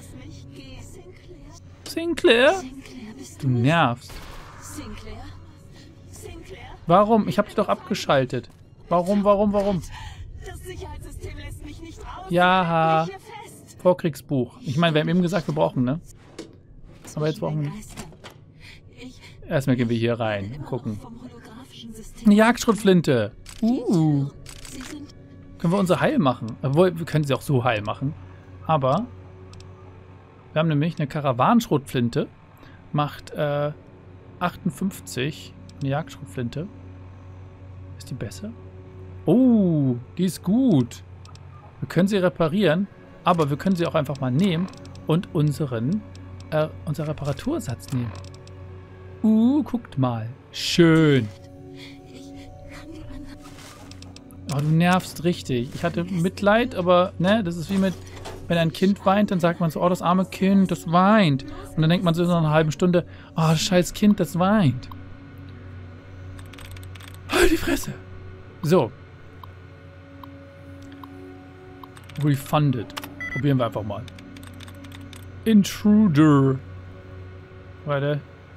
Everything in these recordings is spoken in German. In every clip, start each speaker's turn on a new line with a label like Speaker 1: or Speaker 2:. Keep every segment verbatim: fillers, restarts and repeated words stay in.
Speaker 1: Lass mich gehen. Sinclair?
Speaker 2: Sinclair?
Speaker 1: Sinclair, bist
Speaker 2: Du
Speaker 1: du es?
Speaker 2: nervst.
Speaker 1: Sinclair? Sinclair?
Speaker 2: Warum? Ich hab dich doch abgeschaltet. Warum, warum, warum?
Speaker 1: Das Sicherheitssystem lässt mich nicht raus.
Speaker 2: Ja,
Speaker 1: Ich halte mich hier fest.
Speaker 2: Vorkriegsbuch. Ich meine, wir haben eben gesagt, wir brauchen, ne? Aber jetzt brauchen wir...
Speaker 1: Ich
Speaker 2: Erstmal gehen wir hier rein und gucken.
Speaker 1: vom holographischen System.
Speaker 2: Eine Jagdschrotflinte. Uh.
Speaker 1: Sie sind
Speaker 2: Können wir unser Heil machen? Obwohl, wir können sie auch so heil machen. Aber wir haben nämlich eine Karawanenschrotflinte. Macht äh, achtundfünfzig. Eine Jagdschrotflinte. Ist die besser? Oh, die ist gut. Wir können sie reparieren. Aber wir können sie auch einfach mal nehmen und unseren äh, unser Reparatursatz nehmen. Uh, guckt mal. Schön. Oh, du nervst richtig. Ich hatte Mitleid, aber ne, das ist wie mit, wenn ein Kind weint, dann sagt man so, oh, das arme Kind, das weint. Und dann denkt man so nach einer halben Stunde, oh, das scheiß Kind, das weint. Halt die Fresse. So. Refunded. Probieren wir einfach mal. Intruder. Warte.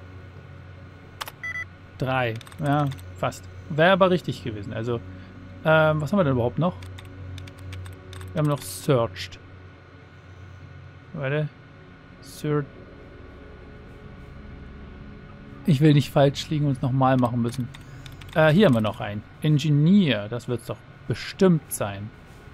Speaker 2: Drei. Ja, fast. Wäre aber richtig gewesen. Also, ähm, was haben wir denn überhaupt noch? Wir haben noch searched. Warte. Search. Ich will nicht falsch liegen und es nochmal machen müssen. Äh, hier haben wir noch einen. Engineer. Das wird es doch bestimmt sein.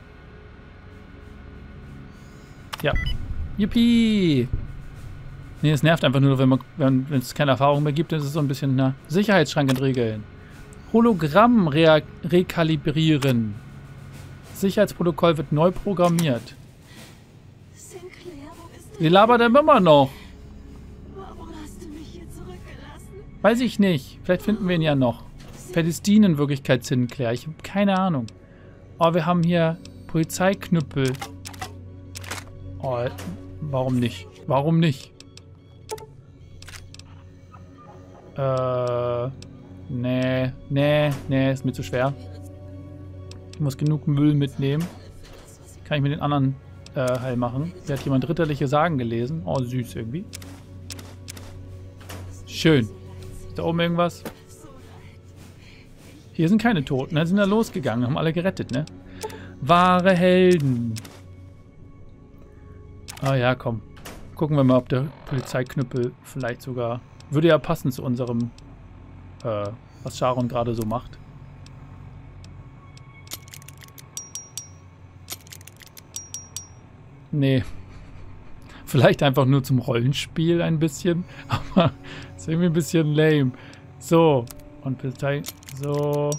Speaker 2: Ja. Yippie! Nee, es nervt einfach nur, wenn man, wenn es keine Erfahrung mehr gibt, dann ist es so ein bisschen, na, Sicherheitsschrank entriegeln. Hologramm re rekalibrieren. Sicherheitsprotokoll wird neu programmiert.
Speaker 1: Sinclair, wo bist du?
Speaker 2: Sie labert immer noch.
Speaker 1: Warum hast du mich hier zurückgelassen?
Speaker 2: Weiß ich nicht. Vielleicht finden wir ihn ja noch. Vielleicht ist die in Wirklichkeit Sinclair. Ich habe keine Ahnung. Oh, wir haben hier Polizeiknüppel. Oh, warum nicht? Warum nicht? Äh, nee, nee, nee, ist mir zu schwer. Ich muss genug Müll mitnehmen. Kann ich mit den anderen äh, heil machen. Da hat jemand ritterliche Sagen gelesen. Oh, süß irgendwie. Schön. Ist da oben irgendwas? Hier sind keine Toten. Da sind da losgegangen. Haben alle gerettet, ne? Wahre Helden. Ah ja, komm. Gucken wir mal, ob der Polizeiknüppel vielleicht sogar... Würde ja passen zu unserem, äh, was Sharon gerade so macht. Nee. Vielleicht einfach nur zum Rollenspiel ein bisschen. Aber ist irgendwie ein bisschen lame. So. Und Polizei... So.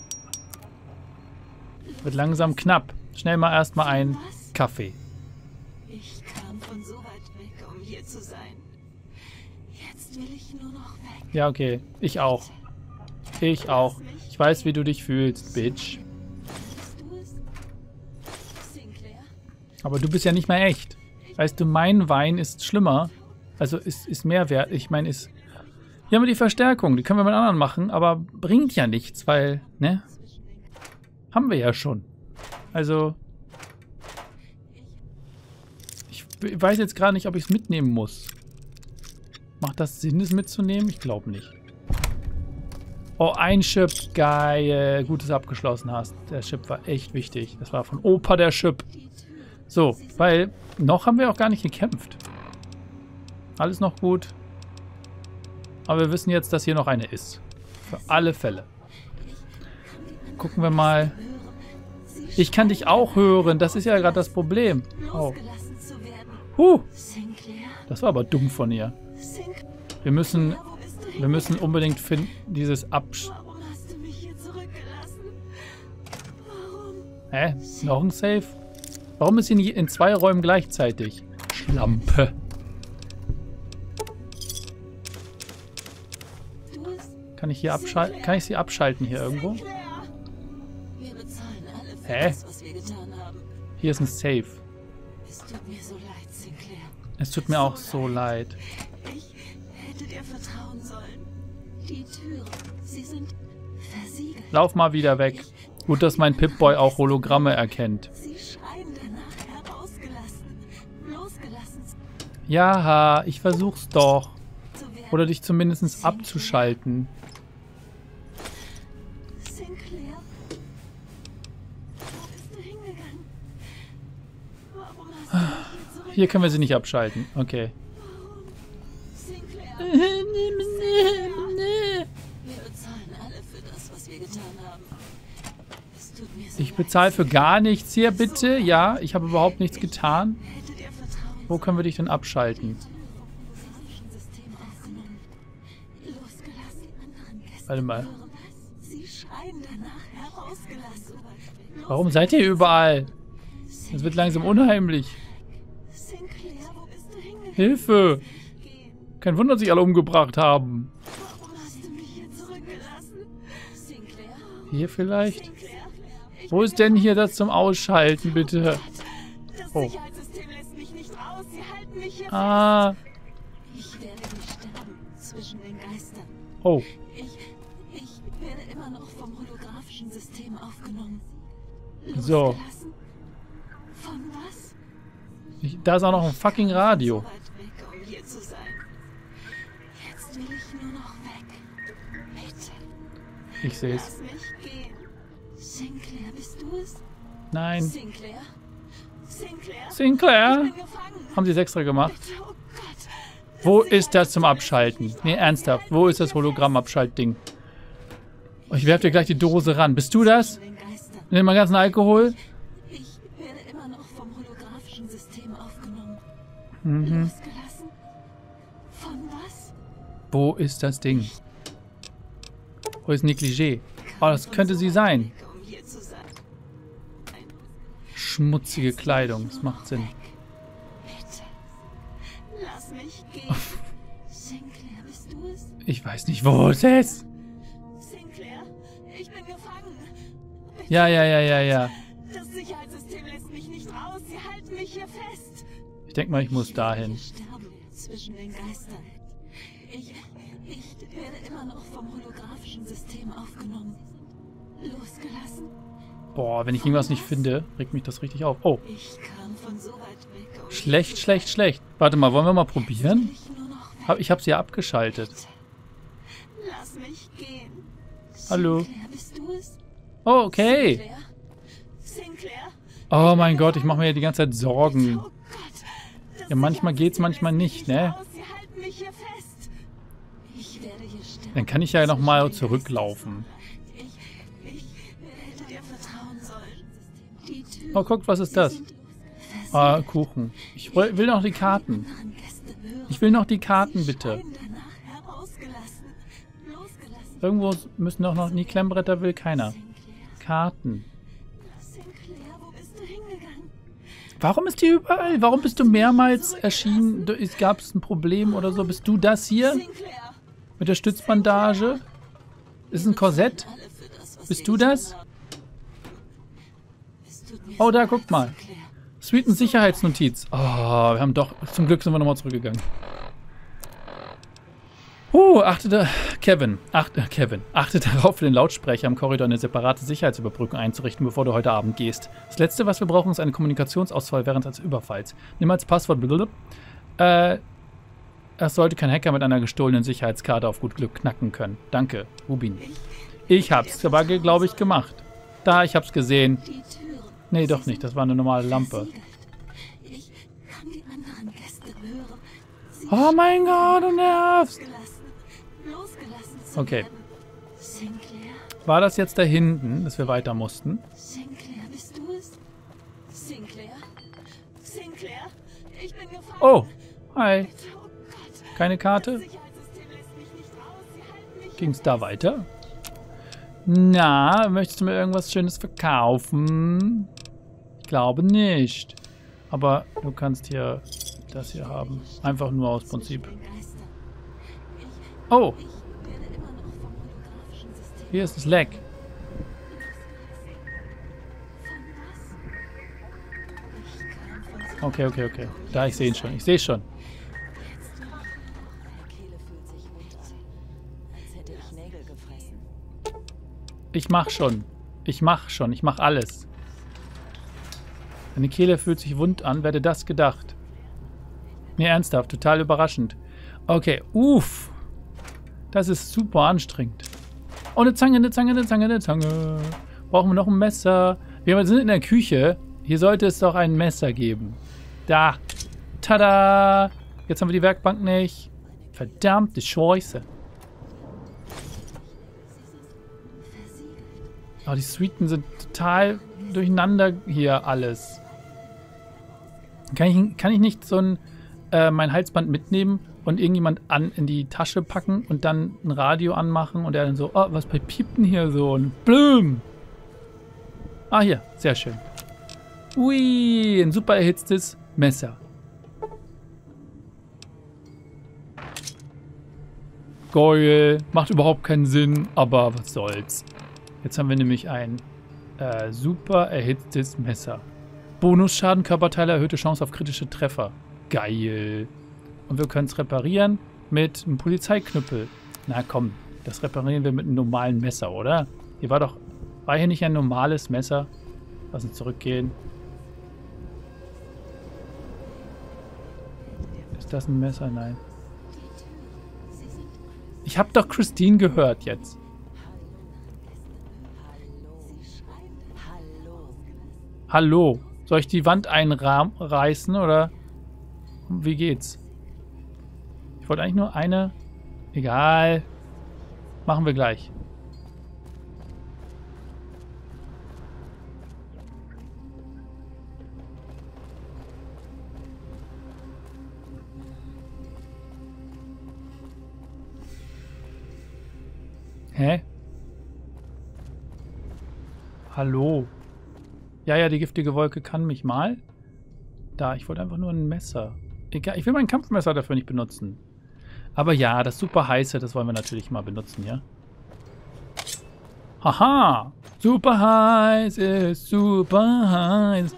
Speaker 2: Wird langsam knapp. Schnell mal erstmal ein Kaffee.
Speaker 1: Ich kam von so weit weg, um hier zu sein. Jetzt will ich nur noch weg.
Speaker 2: Ja, okay. Ich auch. Ich auch. Ich weiß, wie du dich fühlst, Bitch.
Speaker 1: Bist du es? Sinclair?
Speaker 2: Aber du bist ja nicht mehr echt. Weißt du, mein Wein ist schlimmer. Also ist, ist mehr wert. Ich meine, ist... Hier haben wir die Verstärkung. Die können wir mit anderen machen, aber bringt ja nichts, weil, ne? Haben wir ja schon. Also... Ich weiß jetzt gerade nicht, ob ich es mitnehmen muss. Macht das Sinn, es mitzunehmen? Ich glaube nicht. Oh, ein Chip. Geil. Gut, dass du abgeschlossen hast. Der Chip war echt wichtig. Das war von Opa der Chip. So, weil noch haben wir auch gar nicht gekämpft. Alles noch gut. Aber wir wissen jetzt, dass hier noch eine ist. Für alle Fälle. Gucken wir mal. Ich kann dich auch hören. Das ist ja gerade das Problem. Oh. Huh. Das war aber dumm von ihr. Wir müssen, wir müssen unbedingt finden, dieses Absch...
Speaker 1: Warum hast du mich hier zurückgelassen? Warum?
Speaker 2: Hä? Noch ein Safe? Warum ist sie in zwei Räumen gleichzeitig? Schlampe. Kann ich hier abschalten? Kann ich sie abschalten hier irgendwo?
Speaker 1: Wir bezahlen alle für
Speaker 2: Hä?
Speaker 1: das, was wir getan haben.
Speaker 2: Hier ist ein Safe.
Speaker 1: Es tut mir so leid, Sinclair.
Speaker 2: Es tut mir auch so leid.
Speaker 1: Ich hätte dir vertrauen sollen. Die Türen, sie sind versiegelt.
Speaker 2: Lauf mal wieder weg. Gut, dass mein Pip-Boy auch Hologramme erkennt.
Speaker 1: Sie schreien danach herausgelassen, losgelassen.
Speaker 2: Ja, ich versuch's doch.
Speaker 1: zu werden.
Speaker 2: Oder dich zumindest abzuschalten.
Speaker 1: Sinclair? Wo bist du hingegangen? Warum hast du mich hier zurück...
Speaker 2: Hier können wir sie nicht abschalten. Okay.
Speaker 1: Sinclair? Wir bezahlen alle für das, was wir getan haben. Es tut mir so
Speaker 2: Ich
Speaker 1: leid.
Speaker 2: bezahle für gar nichts hier, bitte. Ja, ich habe überhaupt nichts getan.
Speaker 1: Hätte dir vertrauen
Speaker 2: Wo können wir dich denn abschalten?
Speaker 1: System aufgenommen. Losgelassen. Anderen Gäste
Speaker 2: Warte mal.
Speaker 1: hören was. Sie schreien danach herausgelassen.
Speaker 2: Warum seid ihr überall? Es wird langsam unheimlich.
Speaker 1: Sinclair, wo bist du hingegangen?
Speaker 2: Hilfe!
Speaker 1: Gehen.
Speaker 2: Kein Wunder, dass sich alle umgebracht haben.
Speaker 1: Warum hast du mich hier zurückgelassen? Sinclair?
Speaker 2: Hier vielleicht?
Speaker 1: Sinclair? Ich
Speaker 2: Wo ist denn hier das zum Ausschalten, bitte?
Speaker 1: Das
Speaker 2: Oh.
Speaker 1: Sicherheitssystem lässt mich nicht raus. Sie halten mich hier
Speaker 2: Ah.
Speaker 1: fest. Ich werde nicht sterben zwischen den Geistern.
Speaker 2: Oh.
Speaker 1: Ich, ich werde immer noch vom holographischen System aufgenommen.
Speaker 2: So.
Speaker 1: Losgelassen? Von was?
Speaker 2: Ich, da ist auch noch ein fucking Radio.
Speaker 1: So weit weg, um hier zu sein. Jetzt will ich nur noch weg. Bitte,
Speaker 2: Ich sehe es.
Speaker 1: lass mich gehen. Sinclair, bist du es?
Speaker 2: Nein.
Speaker 1: Sinclair? Sinclair?
Speaker 2: Sinclair?
Speaker 1: Ich bin gefangen.
Speaker 2: Haben sie es extra gemacht?
Speaker 1: Bitte, oh Gott.
Speaker 2: Wo ist das zum Abschalten? Nee, ernsthaft. Wo ist das Hologramm-Abschaltding? Oh, ich werfe dir gleich die Dose ran. Bist du das?
Speaker 1: Den Geistern.
Speaker 2: Nimm mal ganzen Alkohol.
Speaker 1: Ich werde immer noch vom holographischen System aufgenommen.
Speaker 2: Mhm.
Speaker 1: Losgelassen? Von was?
Speaker 2: Wo ist das Ding? Wo ist Negligé? Oh, das könnte sie sein.
Speaker 1: Um hier zu sein.
Speaker 2: Schmutzige Kleidung. Das macht Sinn.
Speaker 1: Bitte. Lass mich gehen. Sinclair, bist du es?
Speaker 2: Ich weiß nicht, wo ist es?
Speaker 1: Sinclair, ich bin gefangen.
Speaker 2: Ja, ja, ja, ja, ja.
Speaker 1: Das Sicherheitssystem lässt mich nicht raus. Sie halten mich hier fest.
Speaker 2: Ich denke mal, ich muss dahin.
Speaker 1: Ich sterbe zwischen den Geistern. Ich, ich werde immer noch vom holographischen System aufgenommen. Losgelassen?
Speaker 2: Boah, wenn ich irgendwas nicht finde, regt mich das richtig auf. Oh,
Speaker 1: Ich kam von so weit weg. Um
Speaker 2: schlecht, schlecht, schlecht. Warte mal, wollen wir mal probieren?
Speaker 1: ich nur noch weg.
Speaker 2: Hab- Ich habe sie ja abgeschaltet.
Speaker 1: Lass mich gehen.
Speaker 2: Hallo.
Speaker 1: Sinclair, bist du es?
Speaker 2: Oh, okay.
Speaker 1: Sinclair? Sinclair?
Speaker 2: Oh mein Gott, ich mache mir ja die ganze Zeit Sorgen.
Speaker 1: Oh Gott. Das
Speaker 2: Ja, manchmal geht's, manchmal nicht, ne?
Speaker 1: raus. Sie halten mich hier fest. Ich werde hier sterben.
Speaker 2: Dann kann ich ja nochmal zurücklaufen.
Speaker 1: Ich, ich hätte dir vertrauen sollen. Die Tür.
Speaker 2: Oh, guck, was ist das? Ah, Kuchen. Ich woll- will noch die Karten.
Speaker 1: Anderen Gäste hören.
Speaker 2: Ich will noch die Karten, bitte.
Speaker 1: Schreien danach herausgelassen. Losgelassen.
Speaker 2: Irgendwo müssen doch noch... Die Klemmbretter will keiner. Karten.
Speaker 1: Sinclair, wo bist du hingegangen?
Speaker 2: Warum ist die überall? Warum bist du mehrmals erschienen? Du- Es gab ein Problem oder so. Bist du das hier?
Speaker 1: Sinclair.
Speaker 2: Mit der Stützbandage? Ist es ein Korsett?
Speaker 1: Alle für das, was
Speaker 2: Bist
Speaker 1: wir
Speaker 2: du das?
Speaker 1: getan haben. Es tut mir
Speaker 2: Oh,
Speaker 1: so
Speaker 2: da,
Speaker 1: leid,
Speaker 2: guck mal.
Speaker 1: Sinclair.
Speaker 2: Sweeten Sicherheitsnotiz. Oh, wir haben doch... Zum Glück sind wir nochmal zurückgegangen. Uh, achte Kevin, achte, Kevin, achte darauf, für den Lautsprecher im Korridor eine separate Sicherheitsüberbrückung einzurichten, bevor du heute Abend gehst. Das Letzte, was wir brauchen, ist eine Kommunikationsausfall während eines Überfalls. Nimm als Passwort blablabla. Äh, es sollte kein Hacker mit einer gestohlenen Sicherheitskarte auf gut Glück knacken können. Danke, Rubin. Ich hab's aber, glaube ich, gemacht. Da, ich hab's gesehen.
Speaker 1: Die Türen.
Speaker 2: Nee, doch nicht, das war eine normale Lampe.
Speaker 1: versiegelt. Ich kann die anderen Gäste hören. Sie
Speaker 2: Oh mein Gott, du nervst.
Speaker 1: losgelassen. Losgelassen zu
Speaker 2: Okay.
Speaker 1: werden. Sinclair.
Speaker 2: War das jetzt da hinten, dass wir weiter mussten?
Speaker 1: Sinclair, bist du es? Sinclair? Sinclair? Ich bin gefangen.
Speaker 2: Oh, hi.
Speaker 1: Oh Gott.
Speaker 2: Keine Karte?
Speaker 1: Sicherheitssystem lässt mich nicht raus. Sie halten mich
Speaker 2: Ging's da weiter? Na, möchtest du mir irgendwas Schönes verkaufen? Ich glaube nicht. Aber du kannst hier das hier haben. Einfach nur aus Prinzip.
Speaker 1: den Geistern.
Speaker 2: Oh,
Speaker 1: Ich werde immer noch vom holographischen System.
Speaker 2: hier ist das Leck.
Speaker 1: Von was? Ich kam von so
Speaker 2: Okay, okay, okay. Da, ich sehe ihn schon. Ich sehe schon.
Speaker 3: Meine Kehle fühlt sich wund an, als hätte ich Nägel gefressen.
Speaker 2: Ich mach schon. Ich mach schon. Ich mach alles. Deine Kehle fühlt sich wund an. Wer hätte das gedacht? Nee, ernsthaft. Total überraschend. Okay, uff. Das ist super anstrengend. Oh, eine Zange, eine Zange, eine Zange, eine Zange. Brauchen wir noch ein Messer? Wir sind in der Küche. Hier sollte es doch ein Messer geben. Da. Tada. Jetzt haben wir die Werkbank nicht. Verdammte Scheiße. Oh, die Suiten sind total durcheinander hier alles. Kann ich, kann ich nicht so ein äh, mein Halsband mitnehmen und irgendjemand an in die Tasche packen und dann ein Radio anmachen und er dann so, oh, was piept denn hier so? Und blüm. Ah, hier. Sehr schön. Ui, ein super erhitztes Messer. Geil. Macht überhaupt keinen Sinn, aber was soll's. Jetzt haben wir nämlich ein äh, super erhitztes Messer. Bonusschaden, Körperteile, erhöhte Chance auf kritische Treffer. Geil. Und wir können es reparieren mit einem Polizeiknüppel. Na komm, das reparieren wir mit einem normalen Messer, oder? Hier war doch... War hier nicht ein normales Messer? Lass uns zurückgehen. Ist das ein Messer? Nein. Ich habe doch Christine gehört jetzt. Hallo. Soll ich die Wand einreißen oder wie geht's? Ich wollte eigentlich nur eine... Egal. Machen wir gleich. Hä? Hallo? Ja, ja, die giftige Wolke kann mich mal. Da, ich wollte einfach nur ein Messer. Egal, ich will mein Kampfmesser dafür nicht benutzen. Aber ja, das super heiße, das wollen wir natürlich mal benutzen, ja? Haha! Super heiß ist super heiß.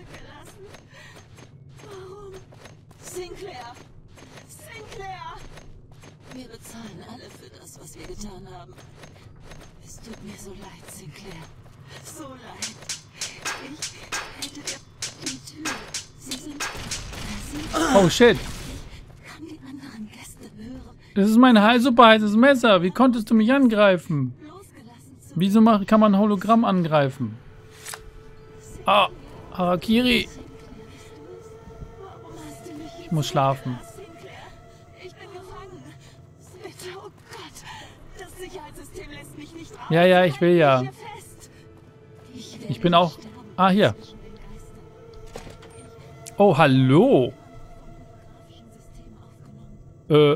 Speaker 1: Warum? Sinclair! Sinclair! Wir bezahlen alle für das, was wir getan haben. Es tut mir so leid, Sinclair. So leid. Ich hätte die Tür. Sie sind versiegelt.
Speaker 2: Oh shit.
Speaker 1: Ich kann die anderen Gäste hören.
Speaker 2: Das ist mein hei- super heißes Messer. Wie konntest du mich angreifen?
Speaker 1: Losgelassen zu
Speaker 2: Wieso mach, kann man ein Hologramm angreifen? Ah, Harakiri.
Speaker 1: Warum hast du mich
Speaker 2: Ich muss schlafen.
Speaker 1: Sinclair, ich bin gefangen. Bitte, oh Gott. Das Sicherheitssystem lässt mich nicht raus.
Speaker 2: Ja, ja, ich will ja.
Speaker 1: Halt mich hier fest. Ich, werde
Speaker 2: Ich bin auch...
Speaker 1: sterben
Speaker 2: Ah, hier.
Speaker 1: zwischen den Geistern.
Speaker 2: Oh, hallo.
Speaker 1: System aufgenommen.
Speaker 2: Äh.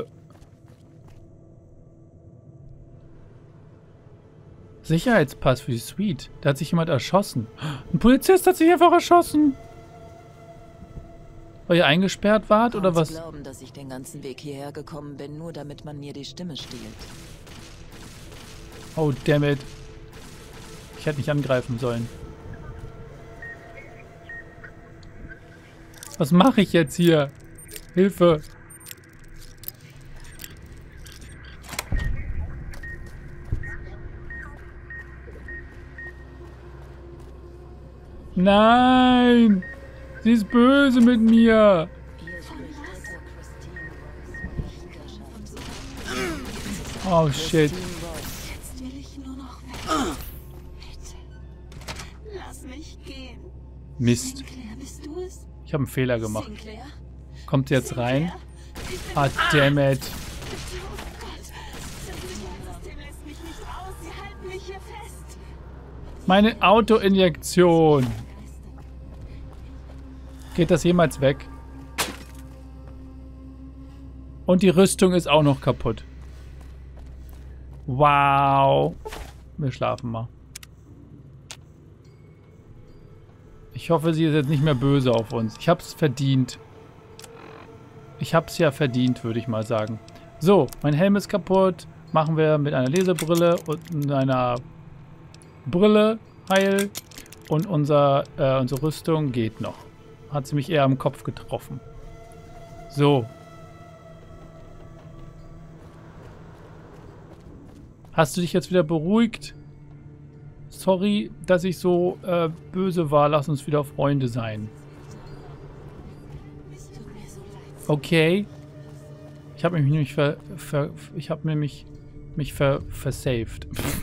Speaker 2: Sicherheitspass für die Suite. Da hat sich jemand erschossen. Ein Polizist hat sich einfach erschossen. Weil ihr eingesperrt wart, oder
Speaker 3: Kaum zu
Speaker 2: was?
Speaker 3: glauben, dass ich den ganzen Weg hierher gekommen bin, nur damit man mir die Stimme stiehlt.
Speaker 2: Oh, dammit. Ich hätte nicht angreifen sollen. Was mache ich jetzt hier? Hilfe. Nein! Sie ist böse mit mir!
Speaker 3: Hier spricht Ritter Christine Royce.
Speaker 2: Oh shit.
Speaker 3: Christine Royce.
Speaker 1: Jetzt will ich nur noch weg. Bitte. Lass mich gehen.
Speaker 2: Mist.
Speaker 1: Sinclair, bist du es?
Speaker 2: Ich habe einen Fehler gemacht.
Speaker 1: Sinclair?
Speaker 2: Kommt sie jetzt rein?
Speaker 1: Ich bin
Speaker 2: Ah, dammit.
Speaker 1: Bitte, oh Gott. Das Sicherheitssystem lässt mich nicht raus. Sie halten mich hier fest.
Speaker 2: Meine Autoinjektion. Geht das jemals weg? Und die Rüstung ist auch noch kaputt. Wow. Wir schlafen mal. Ich hoffe, sie ist jetzt nicht mehr böse auf uns. Ich hab's verdient. Ich hab's ja verdient, würde ich mal sagen. So, mein Helm ist kaputt. Machen wir mit einer Lesebrille und einer Brille heil. Und unser, äh, unsere Rüstung geht noch. Hat sie mich eher am Kopf getroffen. So. Hast du dich jetzt wieder beruhigt? Sorry, dass ich so äh, böse war. Lass uns wieder Freunde sein.
Speaker 1: Es tut mir so leid,
Speaker 2: Okay. Ich habe mich nämlich ver, ver, ich habe nämlich mich ver, versaved.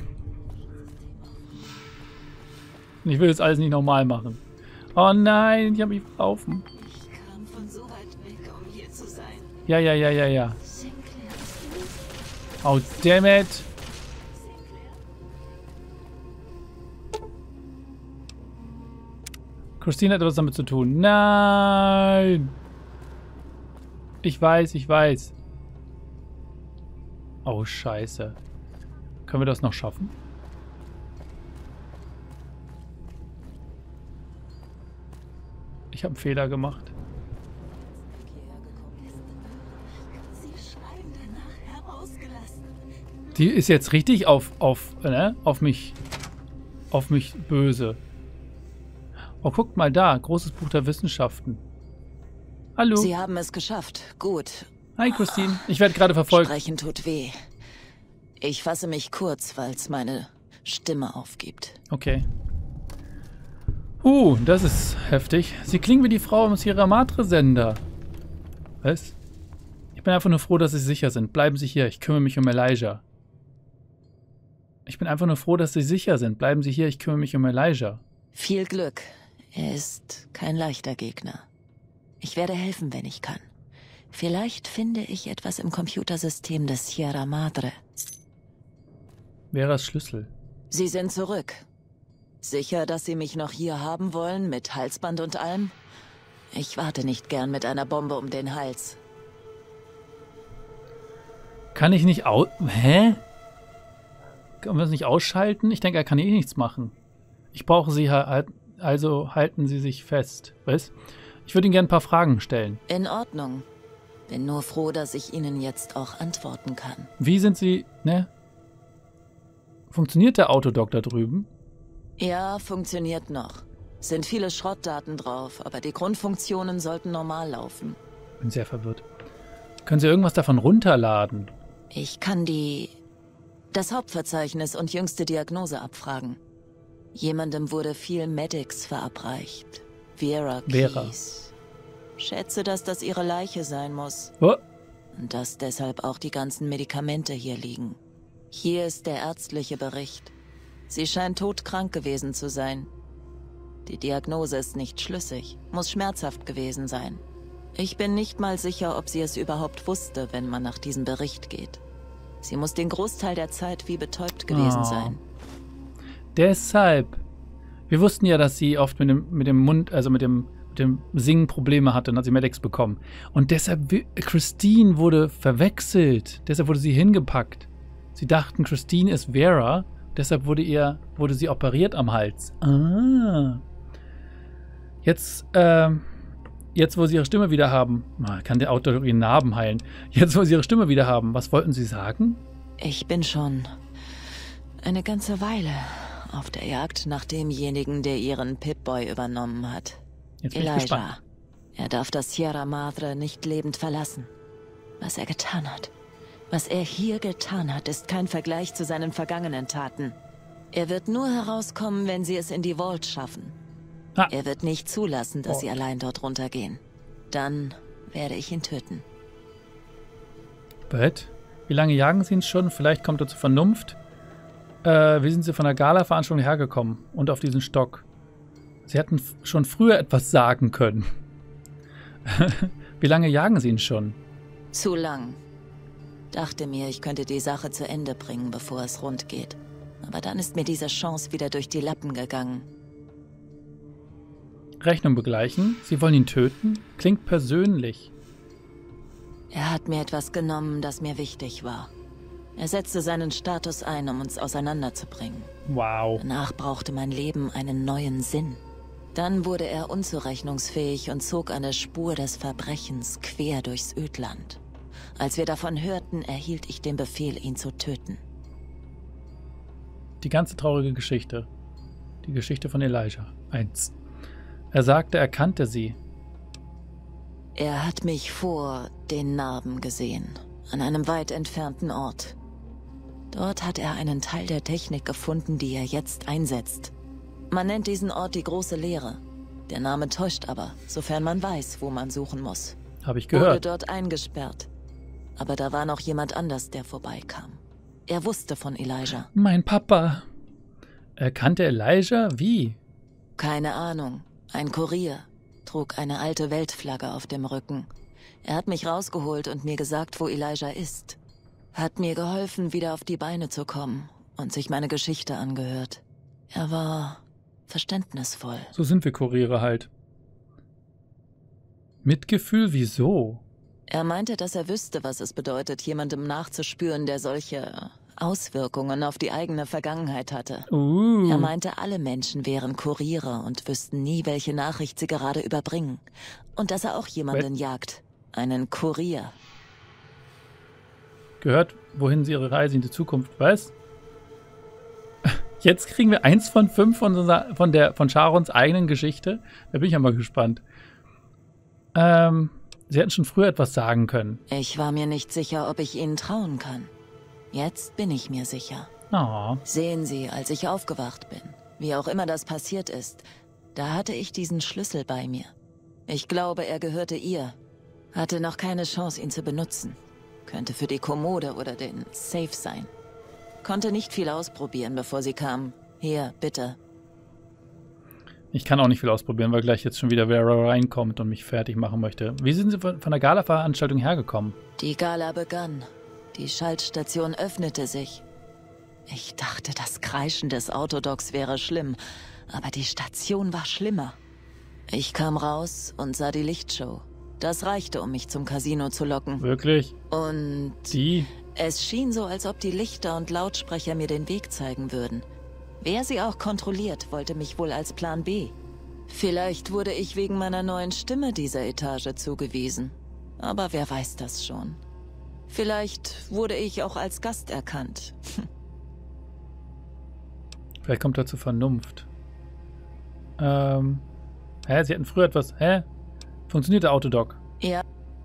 Speaker 2: Ich will das alles nicht normal machen. Oh nein, ich habe mich verlaufen.
Speaker 1: Ich kam von so weit weg, um hier zu sein.
Speaker 2: Ja, ja, ja, ja, ja.
Speaker 1: Sinclair ist gut.
Speaker 2: Oh, damn it. Christine hat etwas damit zu tun. Nein. Ich weiß, ich weiß. Oh, scheiße. Können wir das noch schaffen? Ich habe einen Fehler gemacht.
Speaker 1: Sie schreien danach herausgelassen.
Speaker 2: Die ist jetzt richtig auf, auf, ne? Auf mich, auf mich böse. Oh, guckt mal da. Großes Buch der Wissenschaften. Hallo.
Speaker 3: Sie haben es geschafft. Gut.
Speaker 2: Hi, Christine. Ich werde gerade verfolgt.
Speaker 3: Sprechen tut weh. Ich fasse mich kurz, weil es meine Stimme aufgibt.
Speaker 2: Okay. Uh, das ist heftig. Sie klingen wie die Frau im Sierra Madre-Sender. Was? Ich bin einfach nur froh, dass Sie sicher sind. Bleiben Sie hier. Ich kümmere mich um Elijah. Ich bin einfach nur froh, dass Sie sicher sind. Bleiben Sie hier. Ich kümmere mich um Elijah.
Speaker 3: Viel Glück. Er ist kein leichter Gegner. Ich werde helfen, wenn ich kann. Vielleicht finde ich etwas im Computersystem des Sierra Madre.
Speaker 2: Veras Schlüssel.
Speaker 3: Sie sind zurück. Sicher, dass Sie mich noch hier haben wollen, mit Halsband und allem? Ich warte nicht gern mit einer Bombe um den Hals.
Speaker 2: Kann ich nicht aus... Hä? Kann man das nicht ausschalten? Ich denke, er kann eh nichts machen. Ich brauche Sie halt... Also halten Sie sich fest. Was? Ich würde Ihnen gerne ein paar Fragen stellen.
Speaker 3: In Ordnung. Bin nur froh, dass ich Ihnen jetzt auch antworten kann.
Speaker 2: Wie sind Sie... Ne? Funktioniert der Autodoc da drüben?
Speaker 3: Ja, funktioniert noch. Sind viele Schrottdaten drauf, aber die Grundfunktionen sollten normal laufen.
Speaker 2: Bin sehr verwirrt. Können Sie irgendwas davon runterladen?
Speaker 3: Ich kann die... das Hauptverzeichnis und jüngste Diagnose abfragen. Jemandem wurde viel Medix verabreicht. Vera
Speaker 2: Vera.
Speaker 3: Keys. Schätze, dass das ihre Leiche sein muss.
Speaker 2: Oh.
Speaker 3: Und dass deshalb auch die ganzen Medikamente hier liegen. Hier ist der ärztliche Bericht. Sie scheint todkrank gewesen zu sein. Die Diagnose ist nicht schlüssig, muss schmerzhaft gewesen sein. Ich bin nicht mal sicher, ob sie es überhaupt wusste, wenn man nach diesem Bericht geht. Sie muss den Großteil der Zeit wie betäubt gewesen
Speaker 2: Oh.
Speaker 3: sein.
Speaker 2: Deshalb. Wir wussten ja, dass sie oft mit dem, mit dem Mund, also mit dem, mit dem Singen Probleme hatte und hat sie Medics bekommen. Und deshalb, Christine wurde verwechselt. Deshalb wurde sie hingepackt. Sie dachten, Christine ist Vera. Deshalb wurde ihr, wurde sie operiert am Hals. Ah. Jetzt, ähm, jetzt, wo sie ihre Stimme wieder haben, kann der Autor ihren Narben heilen. Jetzt, wo sie ihre Stimme wieder haben, was wollten sie sagen?
Speaker 3: Ich bin schon eine ganze Weile auf der Jagd nach demjenigen, der ihren Pip-Boy übernommen hat.
Speaker 2: Jetzt bin ich gespannt.
Speaker 3: Elijah. Er darf das Sierra Madre nicht lebend verlassen. Was er getan hat. Was er hier getan hat, ist kein Vergleich zu seinen vergangenen Taten. Er wird nur herauskommen, wenn sie es in die Vault schaffen.
Speaker 2: Ah.
Speaker 3: Er wird nicht zulassen, dass
Speaker 2: Oh.
Speaker 3: sie allein dort runtergehen. Dann werde ich ihn töten.
Speaker 2: Bett? Wie lange jagen sie ihn schon? Vielleicht kommt er zur Vernunft. Äh, wie sind sie von der Gala-Veranstaltung hergekommen? Und auf diesen Stock? Sie hätten f- schon früher etwas sagen können. Wie lange jagen sie ihn schon?
Speaker 3: Zu lang. Dachte mir, ich könnte die Sache zu Ende bringen, bevor es rund geht. Aber dann ist mir diese Chance wieder durch die Lappen gegangen.
Speaker 2: Rechnung begleichen? Sie wollen ihn töten? Klingt persönlich.
Speaker 3: Er hat mir etwas genommen, das mir wichtig war. Er setzte seinen Status ein, um uns auseinanderzubringen.
Speaker 2: Wow.
Speaker 3: Danach brauchte mein Leben einen neuen Sinn. Dann wurde er unzurechnungsfähig und zog eine Spur des Verbrechens quer durchs Ödland. Als wir davon hörten, erhielt ich den Befehl, ihn zu töten.
Speaker 2: Die ganze traurige Geschichte. Die Geschichte von Elijah. Eins. Er sagte, er kannte sie.
Speaker 3: Er hat mich vor den Narben gesehen, an einem weit entfernten Ort. Dort hat er einen Teil der Technik gefunden, die er jetzt einsetzt. Man nennt diesen Ort die große Leere. Der Name täuscht aber, sofern man weiß, wo man suchen muss.
Speaker 2: Habe ich
Speaker 3: wurde
Speaker 2: gehört.
Speaker 3: dort eingesperrt. Aber da war noch jemand anders, der vorbeikam. Er wusste von Elijah.
Speaker 2: Mein Papa. Er kannte Elijah? Wie?
Speaker 3: Keine Ahnung. Ein Kurier. Trug eine alte Weltflagge auf dem Rücken. Er hat mich rausgeholt und mir gesagt, wo Elijah ist. Hat mir geholfen, wieder auf die Beine zu kommen und sich meine Geschichte angehört. Er war verständnisvoll.
Speaker 2: So sind wir Kuriere halt. Mitgefühl? Wieso?
Speaker 3: Er meinte, dass er wüsste, was es bedeutet, jemandem nachzuspüren, der solche Auswirkungen auf die eigene Vergangenheit hatte.
Speaker 2: Uh.
Speaker 3: Er meinte, alle Menschen wären Kuriere und wüssten nie, welche Nachricht sie gerade überbringen. Und dass er auch jemanden
Speaker 2: What?
Speaker 3: jagt. Einen Kurier.
Speaker 2: Gehört, wohin sie ihre Reise in die Zukunft, was? Jetzt kriegen wir eins von fünf von, unserer, von, der, von Sharons eigenen Geschichte. Da bin ich ja mal gespannt. Ähm, sie hätten schon früher etwas sagen können.
Speaker 3: Ich war mir nicht sicher, ob ich ihnen trauen kann. Jetzt bin ich mir sicher.
Speaker 2: Oh.
Speaker 3: Sehen Sie, als ich aufgewacht bin, wie auch immer das passiert ist, da hatte ich diesen Schlüssel bei mir. Ich glaube, er gehörte ihr. Hatte noch keine Chance, ihn zu benutzen. Könnte für die Kommode oder den Safe sein. Konnte nicht viel ausprobieren, bevor sie kam. Hier, bitte.
Speaker 2: Ich kann auch nicht viel ausprobieren, weil gleich jetzt schon wieder wer reinkommt und mich fertig machen möchte. Wie sind Sie von der Gala-Veranstaltung hergekommen?
Speaker 3: Die Gala begann. Die Schaltstation öffnete sich. Ich dachte, das Kreischen des Autodocs wäre schlimm, aber die Station war schlimmer. Ich kam raus und sah die Lichtshow. Das reichte, um mich zum Casino zu locken.
Speaker 2: Wirklich?
Speaker 3: Und
Speaker 2: Die?
Speaker 3: es schien so, als ob die Lichter und Lautsprecher mir den Weg zeigen würden. Wer sie auch kontrolliert, wollte mich wohl als Plan B. Vielleicht wurde ich wegen meiner neuen Stimme dieser Etage zugewiesen. Aber wer weiß das schon. Vielleicht wurde ich auch als Gast erkannt.
Speaker 2: Vielleicht kommt er zur Vernunft. Ähm. Hä? Sie hatten früher etwas. Hä? Funktioniert der Autodoc?
Speaker 3: Ja.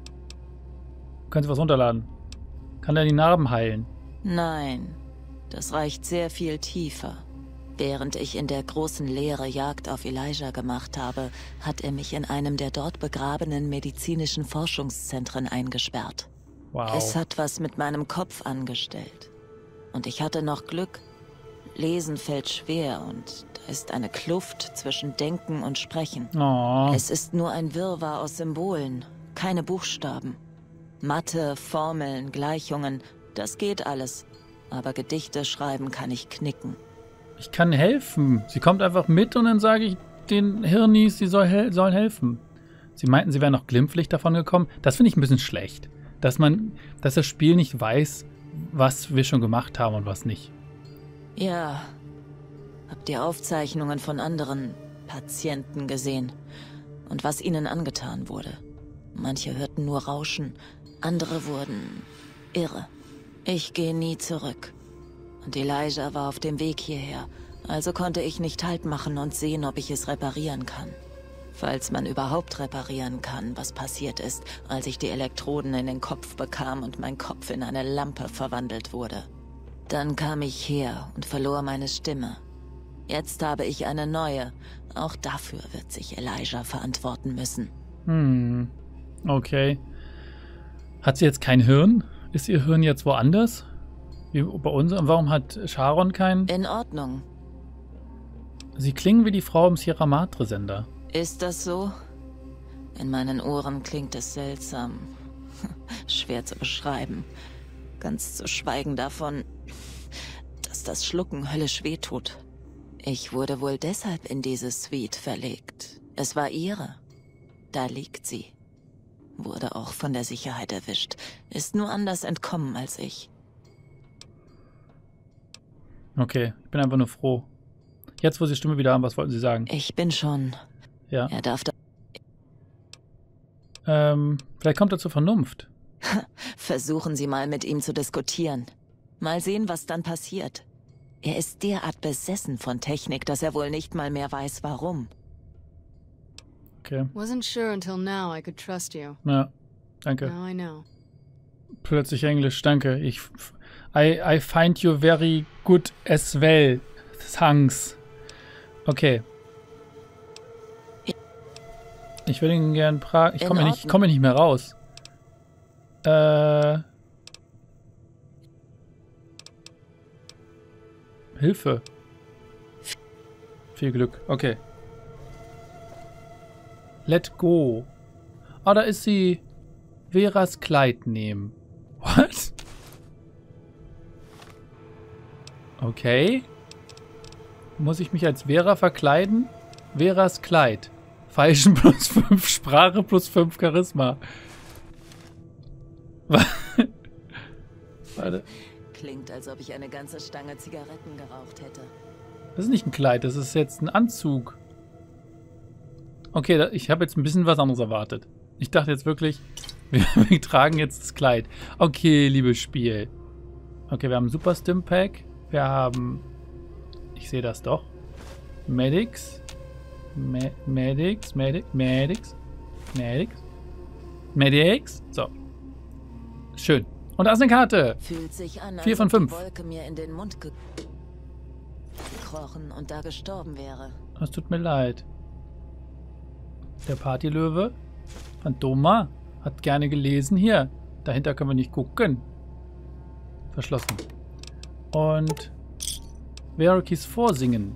Speaker 2: Können Sie was runterladen? Kann er die Narben heilen?
Speaker 3: Nein, das reicht sehr viel tiefer. Während ich in der großen Leere Jagd auf Elijah gemacht habe, hat er mich in einem der dort begrabenen medizinischen Forschungszentren eingesperrt.
Speaker 2: Wow.
Speaker 3: Es hat was mit meinem Kopf angestellt. Und ich hatte noch Glück. Lesen fällt schwer und da ist eine Kluft zwischen Denken und Sprechen.
Speaker 2: Oh.
Speaker 3: Es ist nur ein Wirrwarr aus Symbolen, keine Buchstaben. Mathe, Formeln, Gleichungen, das geht alles. Aber Gedichte schreiben kann ich knicken.
Speaker 2: Ich kann helfen. Sie kommt einfach mit und dann sage ich den Hirnis, sie soll hel sollen helfen. Sie meinten, sie wären noch glimpflich davon gekommen. Das finde ich ein bisschen schlecht. Dass man, dass das Spiel nicht weiß, was wir schon gemacht haben und was nicht.
Speaker 3: Ja. Habt ihr Aufzeichnungen von anderen Patienten gesehen? Und was ihnen angetan wurde? Manche hörten nur Rauschen, andere wurden irre. Ich gehe nie zurück. Und Elijah war auf dem Weg hierher, also konnte ich nicht Halt machen und sehen, ob ich es reparieren kann. Falls man überhaupt reparieren kann, was passiert ist, als ich die Elektroden in den Kopf bekam und mein Kopf in eine Lampe verwandelt wurde. Dann kam ich her und verlor meine Stimme. Jetzt habe ich eine neue. Auch dafür wird sich Elijah verantworten müssen.
Speaker 2: Hm, okay. Hat sie jetzt kein Hirn? Ist ihr Hirn jetzt woanders? Wie bei uns? Und warum hat Sharon kein?
Speaker 3: In Ordnung.
Speaker 2: Sie klingen wie die Frau im Sierra Madre-Sender.
Speaker 3: Ist das so? In meinen Ohren klingt es seltsam. Schwer zu beschreiben. Ganz zu schweigen davon, dass das Schlucken höllisch wehtut. Ich wurde wohl deshalb in diese Suite verlegt. Es war ihre. Da liegt sie. Wurde auch von der Sicherheit erwischt. Ist nur anders entkommen als ich.
Speaker 2: Okay, ich bin einfach nur froh. Jetzt, wo Sie Stimme wieder haben, was wollten Sie sagen?
Speaker 3: Ich bin schon...
Speaker 2: Ja.
Speaker 3: Er darf da...
Speaker 2: Ähm, vielleicht kommt er zur Vernunft.
Speaker 3: Versuchen Sie mal mit ihm zu diskutieren. Mal sehen, was dann passiert. Er ist derart besessen von Technik, dass er wohl nicht mal mehr weiß, warum.
Speaker 2: Okay.
Speaker 4: Wasn't sure until now I could trust you.
Speaker 2: Ja, danke.
Speaker 4: Now I know.
Speaker 2: Plötzlich Englisch, danke. Ich, I, I find you very good as well. Thanks. Okay. Ich würde ihn gern Prag. Ich
Speaker 3: In
Speaker 2: komme nicht,
Speaker 3: Ordnung.
Speaker 2: komm nicht mehr raus. Äh. Hilfe. Viel Glück. Okay. Let go. Ah, da ist sie. Veras Kleid nehmen. What? Okay. Muss ich mich als Vera verkleiden? Veras Kleid. Feilschen plus fünf Sprache plus fünf Charisma. Warte.
Speaker 3: Klingt, als ob ich eine ganze Stange Zigaretten geraucht hätte.
Speaker 2: Das ist nicht ein Kleid, das ist jetzt ein Anzug. Okay, da, ich habe jetzt ein bisschen was anderes erwartet. Ich dachte jetzt wirklich, wir, wir tragen jetzt das Kleid. Okay, liebes Spiel. Okay, wir haben Super Stimpack. Wir haben... Ich sehe das doch. Medics. Me Medics. Medics. Medics. Medics. Medics. So. Schön. Und da ist eine Karte.
Speaker 3: Fühlt sich an, als
Speaker 2: Vier von
Speaker 3: ob die
Speaker 2: fünf.
Speaker 3: Wolke mir in den Mund ge gekrochen und da gestorben wäre.
Speaker 2: Es tut mir leid. Der Partylöwe. Phantoma. Hat gerne gelesen. Hier. Dahinter können wir nicht gucken. Verschlossen. Und Verokis vorsingen.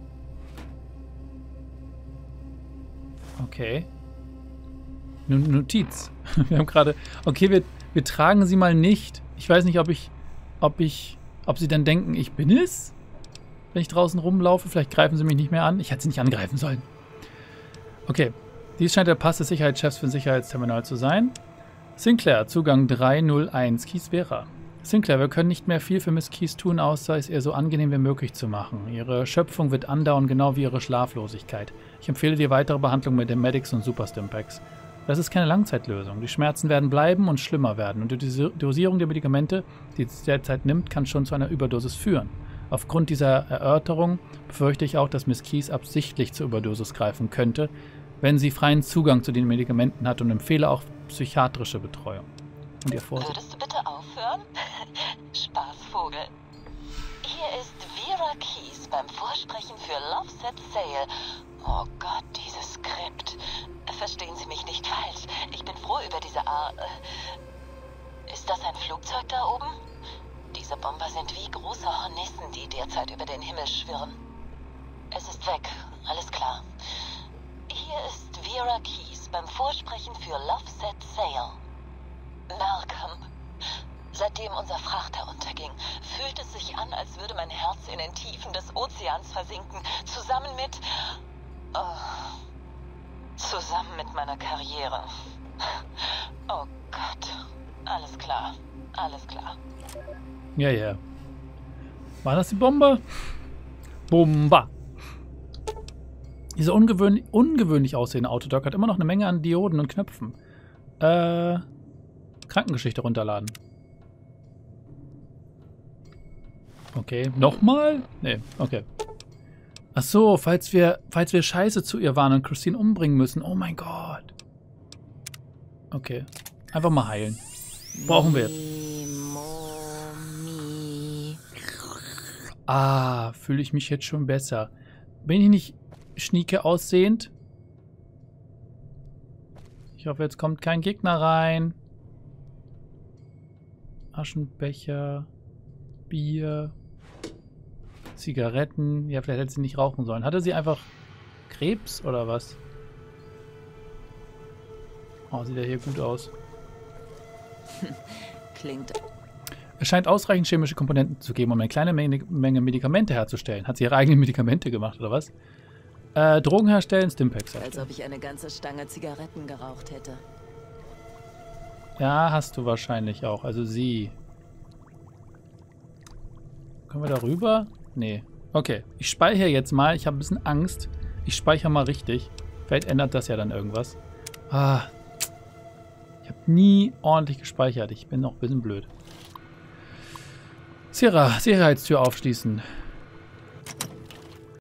Speaker 2: Okay. N Notiz. Wir haben gerade... Okay, wir, wir tragen sie mal nicht. Ich weiß nicht, ob ich... Ob ich... Ob sie dann denken, ich bin es? Wenn ich draußen rumlaufe. Vielleicht greifen sie mich nicht mehr an. Ich hätte sie nicht angreifen sollen. Okay. Dies scheint der Pass des Sicherheitschefs für ein Sicherheitsterminal zu sein. Sinclair, Zugang drei null eins, Keys Vera. Sinclair, wir können nicht mehr viel für Miss Keys tun, außer es ihr so angenehm wie möglich zu machen. Ihre Schöpfung wird andauern, genau wie ihre Schlaflosigkeit. Ich empfehle dir weitere Behandlung mit den Medics und Super Stimpaks. Das ist keine Langzeitlösung. Die Schmerzen werden bleiben und schlimmer werden. Und die Dosierung der Medikamente, die es derzeit nimmt, kann schon zu einer Überdosis führen. Aufgrund dieser Erörterung befürchte ich auch, dass Miss Keys absichtlich zur Überdosis greifen könnte, wenn sie freien Zugang zu den Medikamenten hat, und empfehle auch psychiatrische Betreuung. Und ihr Vorsicht.
Speaker 5: Würdest du bitte aufhören? Spaßvogel. Hier ist Vera Keys beim Vorsprechen für Love Set Sail. Oh Gott, dieses Skript. Verstehen Sie mich nicht falsch. Ich bin froh über diese Art. Ist das ein Flugzeug da oben? Diese Bomber sind wie große Hornissen, die derzeit über den Himmel schwirren. Es ist weg. Alles klar. Hier ist Vera Keys beim Vorsprechen für Love Set Sail. Malcolm. Seitdem unser Frachter unterging, fühlt es sich an, als würde mein Herz in den Tiefen des Ozeans versinken, zusammen mit... Oh, zusammen mit meiner Karriere. Oh Gott. Alles klar. Alles klar.
Speaker 2: Ja, ja. War das die Bombe? Bomba. Dieser ungewöhnlich, ungewöhnlich aussehende Autodoc hat immer noch eine Menge an Dioden und Knöpfen. Äh, Krankengeschichte runterladen. Okay, nochmal? Nee, okay. Ach so, falls wir, falls wir scheiße zu ihr waren und Christine umbringen müssen. Oh mein Gott. Okay, einfach mal heilen. Brauchen wir jetzt. Ah, fühle ich mich jetzt schon besser. Bin ich nicht schnieke aussehend? Ich hoffe, jetzt kommt kein Gegner rein. Aschenbecher. Bier. Zigaretten. Ja, vielleicht hätte sie nicht rauchen sollen. Hatte sie einfach Krebs oder was? Oh, sieht ja hier gut aus.
Speaker 3: Klingt...
Speaker 2: Es scheint ausreichend chemische Komponenten zu geben, um eine kleine Menge, Menge Medikamente herzustellen. Hat sie ihre eigenen Medikamente gemacht, oder was? Äh, Drogen herstellen, Stimpaks herstellen.
Speaker 3: Als ob ich eine ganze Stange Zigaretten geraucht hätte.
Speaker 2: Ja, hast du wahrscheinlich auch. Also sie. Können wir da rüber? Nee. Okay, ich speichere jetzt mal. Ich habe ein bisschen Angst. Ich speichere mal richtig. Vielleicht ändert das ja dann irgendwas. Ah. Ich habe nie ordentlich gespeichert. Ich bin noch ein bisschen blöd. Sierra, Sicherheitstür aufschließen.